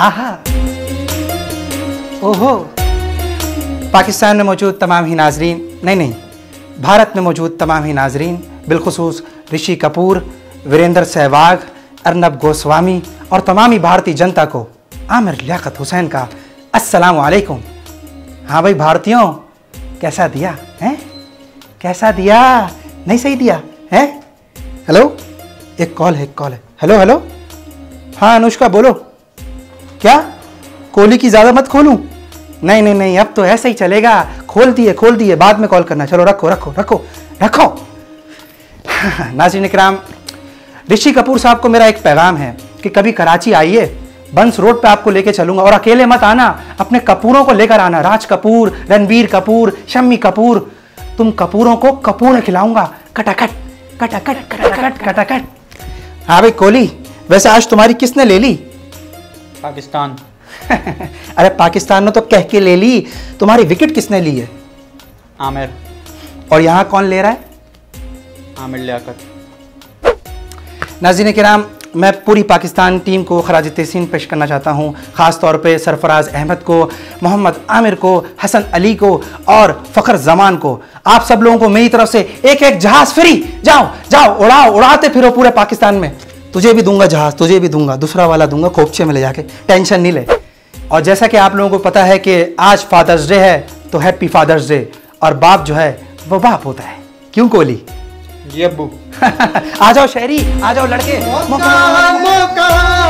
आहा, ओहो। पाकिस्तान में मौजूद तमाम ही नाजरीन, नहीं, भारत में मौजूद तमाम ही नाजरीन, बिलखुसूस ऋषि कपूर, वीरेंद्र सहवाग, अर्नब गोस्वामी और तमाम ही भारतीय जनता को आमिर लियाकत हुसैन का अस्सलाम वालेकुम। हाँ भाई भारतीयों, कैसा दिया हैं? कैसा दिया? नहीं सही दिया है? हेलो, एक कॉल है। हेलो। हाँ अनुष्का बोलो। क्या कोहली की ज़्यादा मत खोलूं? नहीं, अब तो ऐसे ही चलेगा। खोल दिए, बाद में कॉल करना। चलो रखो। नाज़रीन इकराम, ऋषि कपूर साहब को मेरा एक पैगाम है कि कभी कराची आइए, बंस रोड पे आपको लेके चलूंगा, और अकेले मत आना, अपने कपूरों को लेकर आना। राज कपूर, रणबीर कपूर, शम्मी कपूर, तुम कपूरों को कपूर खिलाऊंगा। कटाकट। हाँ भाई कोहली, वैसे आज तुम्हारी किसने ले ली? पाकिस्तान। अरे पाकिस्तान ने तो कह के ले ली, तुम्हारी विकेट किसने ली है? आमिर। और यहाँ कौन ले रहा है? आमिर लियाकत। नाज़रीन किराम, मैं पूरी पाकिस्तान टीम को खराज तहसीन पेश करना चाहता हूँ, ख़ास तौर पे सरफराज अहमद को, मोहम्मद आमिर को, हसन अली को और फ़खर जमान को। आप सब लोगों को मेरी तरफ से एक जहाज़ फ्री। जाओ उड़ाते फिरो पूरे पाकिस्तान में। तुझे भी दूंगा जहाज़, तुझे भी दूंगा, दूसरा वाला दूंगा खोपचे में ले जाके, टेंशन नहीं ले। और जैसा कि आप लोगों को पता है कि आज फादर्स डे है, तो हैप्पी फादर्स डे। और बाप जो है वो बाप होता है, क्यों कोहली? जी अब्बू। आ जाओ शहरी, आ जाओ लड़के। मौका।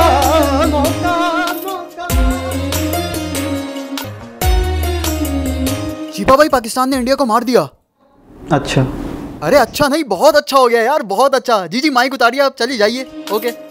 शिपा भाई, पाकिस्तान ने इंडिया को मार दिया। अच्छा। अरे अच्छा नहीं, बहुत अच्छा हो गया यार, बहुत अच्छा। जी माइक उतारिए, आप चली जाइए। ओके।